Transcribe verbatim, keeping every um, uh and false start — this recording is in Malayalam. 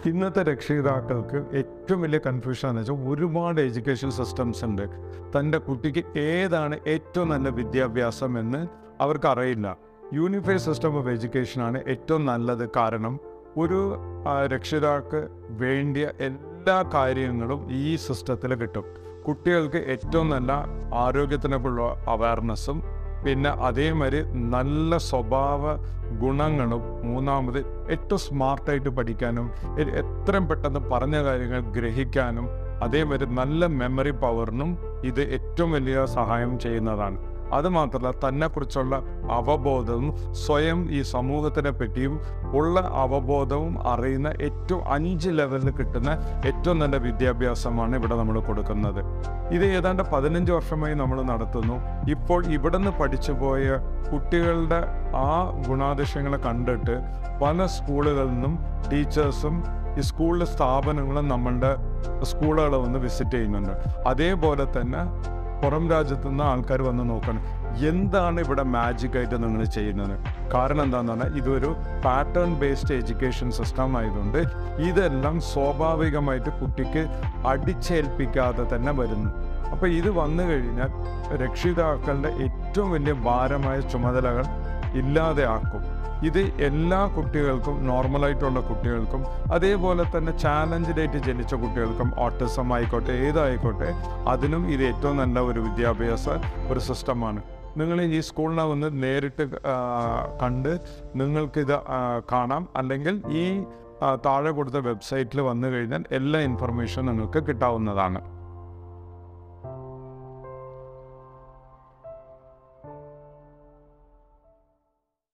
ഇന്നത്തെ രക്ഷിതാക്കൾക്ക് ഏറ്റവും വലിയ കൺഫ്യൂഷൻ എന്ന് വെച്ചാൽ ഒരുപാട് എഡ്യൂക്കേഷൻ സിസ്റ്റംസ് ഉണ്ട്. തൻ്റെ കുട്ടിക്ക് ഏതാണ് ഏറ്റവും നല്ല വിദ്യാഭ്യാസം എന്ന് അവർക്കറിയില്ല. യൂണിഫൈഡ് സിസ്റ്റം ഓഫ് എഡ്യൂക്കേഷനാണ് ഏറ്റവും നല്ലത്. കാരണം ഒരു രക്ഷിതാക്ക് വേണ്ടിയ എല്ലാ കാര്യങ്ങളും ഈ സിസ്റ്റത്തിൽ കിട്ടും. കുട്ടികൾക്ക് ഏറ്റവും നല്ല ആരോഗ്യത്തിനുള്ള അവയർനെസ്സും പിന്നെ അതേമാതിരി നല്ല സ്വഭാവ ഗുണങ്ങളും മൂന്നാമത് ഏറ്റവും സ്മാർട്ടായിട്ട് പഠിക്കാനും എത്രയും പെട്ടെന്ന് പറഞ്ഞ കാര്യങ്ങൾ ഗ്രഹിക്കാനും അതേമാതിരി നല്ല മെമ്മറി പവറിനും ഇത് ഏറ്റവും വലിയ സഹായം ചെയ്യുന്നതാണ്. അതുമാത്രമല്ല തന്നെക്കുറിച്ചുള്ള അവബോധവും സ്വയം ഈ സമൂഹത്തിനെ പറ്റിയും ഉള്ള അവബോധവും അറിയുന്ന ഏറ്റവും അഞ്ച് ലെവലിൽ കിട്ടുന്ന ഏറ്റവും നല്ല വിദ്യാഭ്യാസമാണ് ഇവിടെ നമ്മൾ കൊടുക്കുന്നത്. ഇത് ഏതാണ്ട് പതിനഞ്ച് വർഷമായി നമ്മൾ നടത്തുന്നു. ഇപ്പോൾ ഇവിടെ നിന്ന് പഠിച്ചു പോയ കുട്ടികളുടെ ആ ഗുണാതിശയങ്ങളെ കണ്ടിട്ട് പല സ്കൂളുകളിൽ നിന്നും ടീച്ചേഴ്സും ഈ സ്കൂളിലെ സ്ഥാപനങ്ങളും നമ്മളുടെ സ്കൂളുകൾ വന്ന് വിസിറ്റ് ചെയ്യുന്നുണ്ട്. അതേപോലെ തന്നെ പുറം രാജ്യത്തു നിന്ന് ആൾക്കാർ വന്ന് നോക്കണം എന്താണ് ഇവിടെ മാജിക്കായിട്ട് നിങ്ങൾ ചെയ്യുന്നത്. കാരണം എന്താണെന്ന് പറഞ്ഞാൽ ഇതൊരു പാറ്റേൺ ബേസ്ഡ് എഡ്യൂക്കേഷൻ സിസ്റ്റം ആയതുകൊണ്ട് ഇതെല്ലാം സ്വാഭാവികമായിട്ട് കുട്ടിക്ക് അടിച്ചേൽപ്പിക്കാതെ തന്നെ വരുന്നു. അപ്പോൾ ഇത് വന്നു കഴിഞ്ഞാൽ രക്ഷിതാക്കളുടെ ഏറ്റവും വലിയ ഭാരമായ ചുമതലകൾ ഇല്ലാതെ ആക്കും. ഇത് എല്ലാ കുട്ടികൾക്കും നോർമലായിട്ടുള്ള കുട്ടികൾക്കും അതേപോലെ തന്നെ ചാലഞ്ചിലായിട്ട് ജനിച്ച കുട്ടികൾക്കും ഓട്ടിസം ആയിക്കോട്ടെ ഏതായിക്കോട്ടെ അതിനും ഇത് ഏറ്റവും നല്ല ഒരു വിദ്യാഭ്യാസ ഒരു സിസ്റ്റമാണ്. നിങ്ങൾ ഈ സ്കൂളിനെ വന്ന് നേരിട്ട് കണ്ട് നിങ്ങൾക്കിത് കാണാം. അല്ലെങ്കിൽ ഈ താഴെ കൊടുത്ത വെബ്സൈറ്റിൽ വന്നു കഴിഞ്ഞാൽ എല്ലാ ഇൻഫർമേഷനും നിങ്ങൾക്ക് കിട്ടാവുന്നതാണ്.